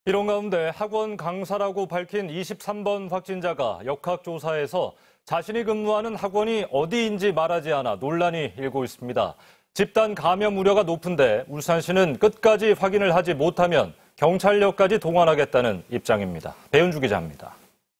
이런 가운데 학원 강사라고 밝힌 23번 확진자가 역학조사에서 자신이 근무하는 학원이 어디인지 말하지 않아 논란이 일고 있습니다. 집단 감염 우려가 높은데 울산시는 끝까지 확인을 하지 못하면 경찰력까지 동원하겠다는 입장입니다. 배은주 기자입니다.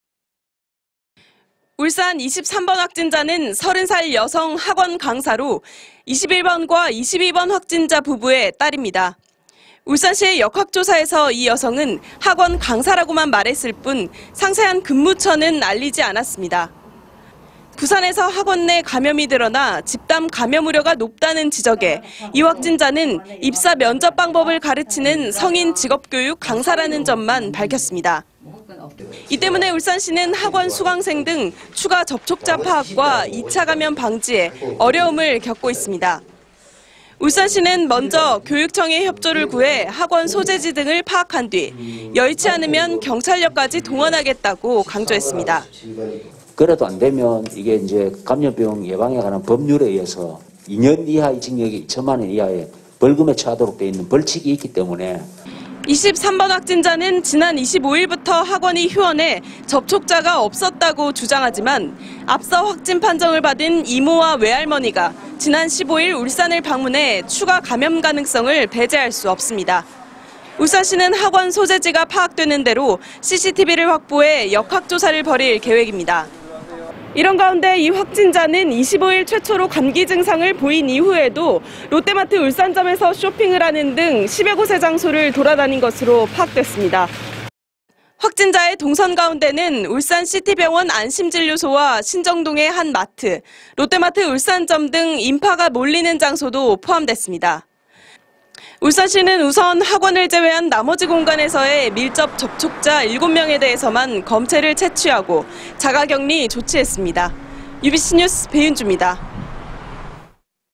울산 23번 확진자는 30살 여성 학원 강사로 21번과 22번 확진자 부부의 딸입니다. 울산시의 역학조사에서 이 여성은 학원 강사라고만 말했을 뿐 상세한 근무처는 알리지 않았습니다. 부산에서 학원 내 감염이 드러나 집단 감염 우려가 높다는 지적에 이 확진자는 입사 면접 방법을 가르치는 성인 직업교육 강사라는 점만 밝혔습니다. 이 때문에 울산시는 학원 수강생 등 추가 접촉자 파악과 2차 감염 방지에 어려움을 겪고 있습니다. 울산시는 먼저 교육청의 협조를 구해 학원 소재지 등을 파악한 뒤 여의치 않으면 경찰력까지 동원하겠다고 강조했습니다. 그래도 안 되면 이게 이제 감염병 예방에 관한 법률에 의해서 2년 이하의 징역이 2천만 원 이하의 벌금에 처하도록 돼 있는 벌칙이 있기 때문에 23번 확진자는 지난 25일부터 학원이 휴원해 접촉자가 없었다고 주장하지만 앞서 확진 판정을 받은 이모와 외할머니가 지난 15일 울산을 방문해 추가 감염 가능성을 배제할 수 없습니다. 울산시는 학원 소재지가 파악되는 대로 CCTV를 확보해 역학조사를 벌일 계획입니다. 이런 가운데 이 확진자는 25일 최초로 감기 증상을 보인 이후에도 롯데마트 울산점에서 쇼핑을 하는 등 10여 곳의 장소를 돌아다닌 것으로 파악됐습니다. 확진자의 동선 가운데는 울산시티병원 안심진료소와 신정동의 한 마트, 롯데마트 울산점 등 인파가 몰리는 장소도 포함됐습니다. 울산시는 우선 학원을 제외한 나머지 공간에서의 밀접 접촉자 7명에 대해서만 검체를 채취하고 자가격리 조치했습니다. UBC 뉴스 배윤주입니다.